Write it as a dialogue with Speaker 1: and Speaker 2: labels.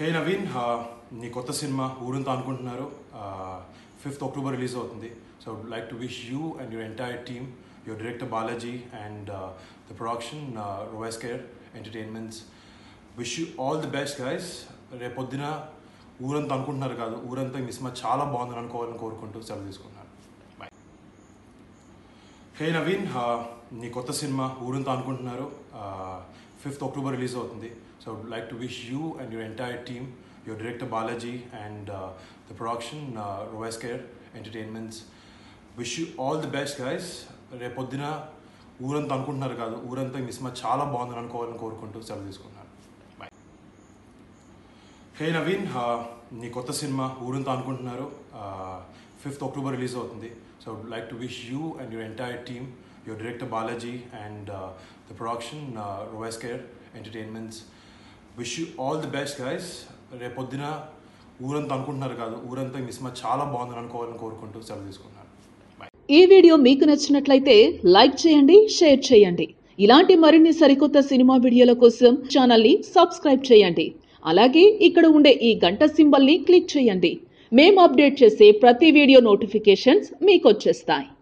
Speaker 1: హే నవీన్, నీ కొత్త సినిమా ఊరంతా అనుకుంటున్నారు 5th October రిలీజ్ అవుతుంది. So I would like to wish you and your entire team, your director Balaji and the production Roescare entertainments, wish you all the best guys. రేపొద్దున ఊరంతా అనుకుంటున్నారు కాదు, ఊరంతా మీ సినిమా చాలా బాగుందని అనుకోవాలని కోరుకుంటూ సెలవు తీసుకున్నాను. బాయ్. హే నవీన్, నీ కొత్త సినిమా ఊరంతా అనుకుంటున్నారు 5th October రిలీజ్ అవుతుంది. So I would like to wish you and your entire team, your director Balaji and the production Roescare Entertainments, wish you all the best guys. రేపొద్దున ఊరంతా అనుకుంటున్నారు కాదు, ఊరంతా మీ సినిమా చాలా బాగుందని అనుకోవాలని కోరుకుంటూ సెలవు తీసుకున్నాను. బాయ్. హే నవీన్, నీ కొత్త సినిమా ఊరంతా అనుకుంటున్నారు 5th October రిలీజ్ అవుతుంది. So I would like to wish you and your entire team, your director Balaji and the production Roescare Entertainments, wish you all the best guys. రేపొద్దున ఊరంతా అనుకుంటున్నారు కాదు, ఊరంతా మీ సినిమా చాలా బాగుందని అనుకోవాలని కోరుకుంటూ సెలవు తీసుకున్నాను. బాయ్.
Speaker 2: ఈ వీడియో మీకు నచ్చినట్లయితే లైక్ చేయండి, షేర్ చేయండి. ఇలాంటి మరిన్ని సరికొత్త సినిమా వీడియోల కోసం ఛానల్ని సబ్స్క్రైబ్ చేయండి. అలాగే ఇక్కడ ఉండే ఈ గంట సింబల్ని క్లిక్ చేయండి. మేము అప్డేట్ చేసే ప్రతి వీడియో నోటిఫికేషన్స్ మీకు వచ్చేస్తాయి.